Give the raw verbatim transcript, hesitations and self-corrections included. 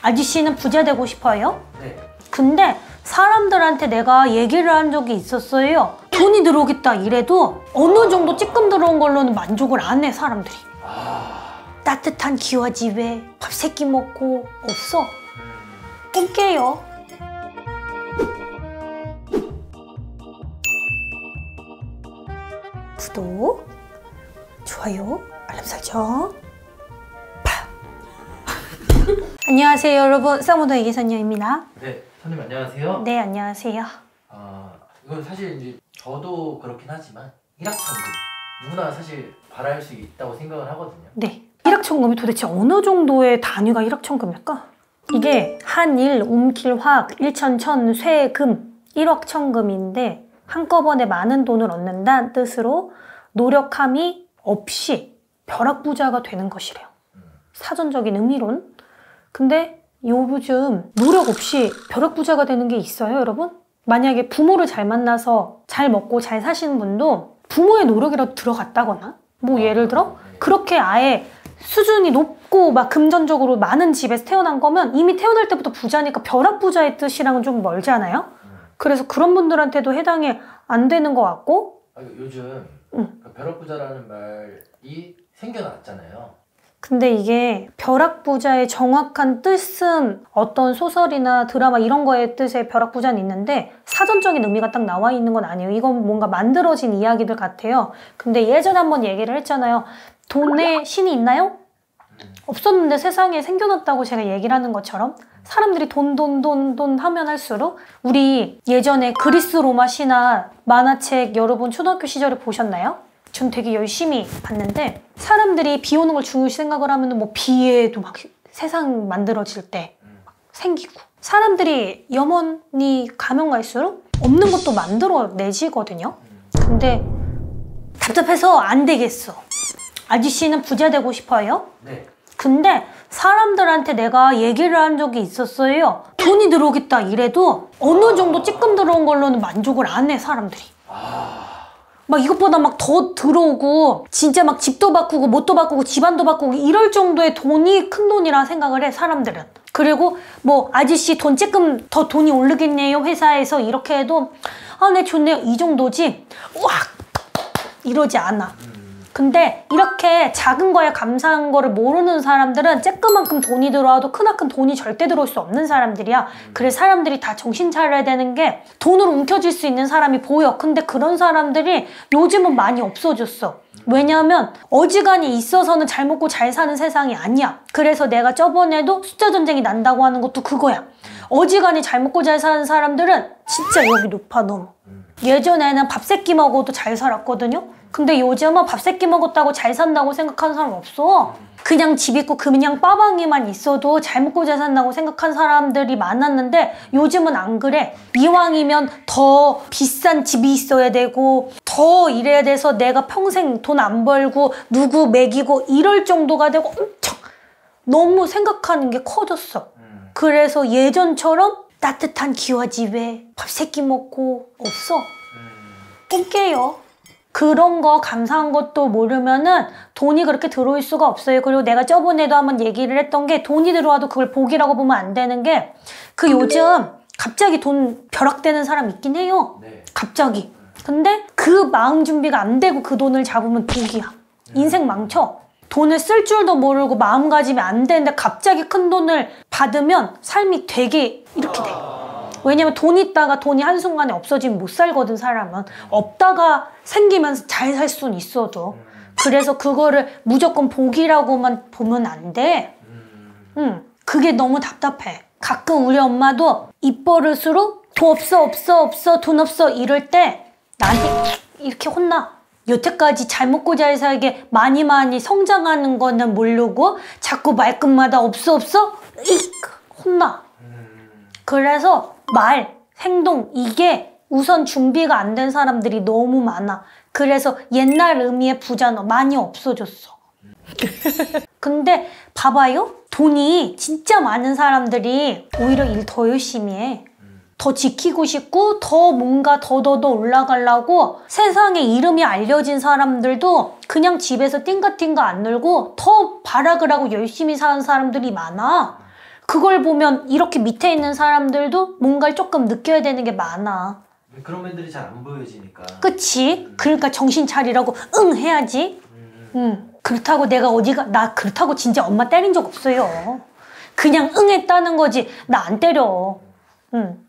아저씨는 부자 되고 싶어요? 네. 근데 사람들한테 내가 얘기를 한 적이 있었어요. 돈이 들어오겠다 이래도 어느 정도 찌끔 들어온 걸로는 만족을 안 해, 사람들이. 아... 따뜻한 기와 집에 밥 세 끼 먹고 없어. 꿈깨요. 구독, 좋아요, 알람 설정. 파. 안녕하세요 여러분, 쌍무더 이기선녀입니다. 네, 선생님 안녕하세요. 네, 안녕하세요. 아, 이건 사실 이제 저도 그렇긴 하지만 일확천금 누구나 사실 바랄 수 있다고 생각을 하거든요. 네, 일확천금이 도대체 어느 정도의 단위가 일확천금일까? 이게 한일, 움킬확, 일천천, 쇠금, 일확천금인데 한꺼번에 많은 돈을 얻는다는 뜻으로 노력함이 없이 벼락부자가 되는 것이래요. 사전적인 의미론. 근데 요즘 노력 없이 벼락부자가 되는 게 있어요, 여러분? 만약에 부모를 잘 만나서 잘 먹고 잘 사시는 분도 부모의 노력이라도 들어갔다거나 뭐 예를 들어 그렇게 아예 수준이 높고 막 금전적으로 많은 집에서 태어난 거면 이미 태어날 때부터 부자니까 벼락부자의 뜻이랑은 좀 멀잖아요? 그래서 그런 분들한테도 해당이 안 되는 것 같고. 아, 요즘 응. 벼락부자라는 말이 생겨났잖아요. 근데 이게 벼락부자의 정확한 뜻은 어떤 소설이나 드라마 이런 거의 뜻의 벼락부자는 있는데 사전적인 의미가 딱 나와 있는 건 아니에요. 이건 뭔가 만들어진 이야기들 같아요. 근데 예전에 한번 얘기를 했잖아요. 돈에 신이 있나요? 없었는데 세상에 생겨났다고 제가 얘기를 하는 것처럼 사람들이 돈, 돈, 돈, 돈 하면 할수록 우리 예전에 그리스 로마 신화 만화책 여러분 초등학교 시절에 보셨나요? 전 되게 열심히 봤는데 사람들이 비 오는 걸 중요시 생각을 하면 뭐 비에도 막 세상 만들어질 때 막 생기고 사람들이 염원이 가면 갈수록 없는 것도 만들어내지거든요. 근데 답답해서 안 되겠어. 아저씨는 부자 되고 싶어요? 네. 근데 사람들한테 내가 얘기를 한 적이 있었어요. 돈이 들어오겠다 이래도 어느 정도 찌끔 들어온 걸로는 만족을 안 해, 사람들이. 아... 막 이것보다 막 더 들어오고 진짜 막 집도 바꾸고 뭣도 바꾸고 집안도 바꾸고 이럴 정도의 돈이 큰 돈이라 생각을 해, 사람들은. 그리고 뭐 아저씨 돈 쬐끔 더 돈이 오르겠네요 회사에서 이렇게 해도 아, 네 좋네요 이 정도지 왁 이러지 않아. 근데 이렇게 작은 거에 감사한 거를 모르는 사람들은 쬐끄만큼 돈이 들어와도 크나큰 돈이 절대 들어올 수 없는 사람들이야. 그래서 사람들이 다 정신 차려야 되는 게 돈으로 움켜쥘 수 있는 사람이 보여. 근데 그런 사람들이 요즘은 많이 없어졌어. 왜냐하면 어지간히 있어서는 잘 먹고 잘 사는 세상이 아니야. 그래서 내가 저번에도 숫자 전쟁이 난다고 하는 것도 그거야. 어지간히 잘 먹고 잘 사는 사람들은 진짜 여기 높아 너무. 예전에는 밥 세 끼 먹어도 잘 살았거든요. 근데 요즘은 밥 세 끼 먹었다고 잘 산다고 생각하는 사람 없어. 그냥 집 있고 그냥 빠방이만 있어도 잘 먹고 잘 산다고 생각한 사람들이 많았는데 요즘은 안 그래. 이왕이면 더 비싼 집이 있어야 되고 더 이래야 돼서 내가 평생 돈 안 벌고 누구 먹이고 이럴 정도가 되고 엄청 너무 생각하는 게 커졌어. 그래서 예전처럼 따뜻한 기와 집에 밥 세 끼 먹고 없어. 꿈깨요. 그런 거 감사한 것도 모르면은 돈이 그렇게 들어올 수가 없어요. 그리고 내가 저번에도 한번 얘기를 했던 게 돈이 들어와도 그걸 복이라고 보면 안 되는 게 그 요즘 갑자기 돈 벼락되는 사람 있긴 해요. 네. 갑자기. 근데 그 마음 준비가 안 되고 그 돈을 잡으면 복이야. 인생 망쳐. 돈을 쓸 줄도 모르고 마음가짐이 안 되는데 갑자기 큰 돈을 받으면 삶이 되게 이렇게 돼. 왜냐면 돈 있다가 돈이 한순간에 없어지면 못 살거든, 사람은. 없다가 생기면서 잘 살 수는 있어도. 그래서 그거를 무조건 복이라고만 보면 안 돼. 응, 그게 너무 답답해. 가끔 우리 엄마도 입버릇으로 돈 없어 없어 없어 돈 없어 이럴 때 나한테 이렇게 혼나. 여태까지 잘 먹고 잘 살게 많이 많이 성장하는 거는 모르고 자꾸 말끝마다 없어 없어? 익! 혼나. 그래서 말, 행동 이게 우선 준비가 안 된 사람들이 너무 많아. 그래서 옛날 의미의 부자는 많이 없어졌어. 근데 봐봐요. 돈이 진짜 많은 사람들이 오히려 일 더 열심히 해. 더 지키고 싶고 더 뭔가 더더더 올라가려고 세상에 이름이 알려진 사람들도 그냥 집에서 띵가띵가 안 놀고 더 발악을 하고 열심히 사는 사람들이 많아. 그걸 보면 이렇게 밑에 있는 사람들도 뭔가를 조금 느껴야 되는 게 많아. 그런 면들이 잘 안 보여지니까. 그치? 그러니까 정신 차리라고 응 해야지. 음. 응. 그렇다고 내가 어디가 나 그렇다고 진짜 엄마 때린 적 없어요. 그냥 응 했다는 거지. 나 안 때려. 응.